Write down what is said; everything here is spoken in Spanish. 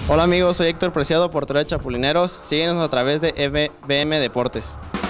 Hola amigos, soy Héctor Preciado, portero de Chapulineros. Síguenos a través de EBM Deportes.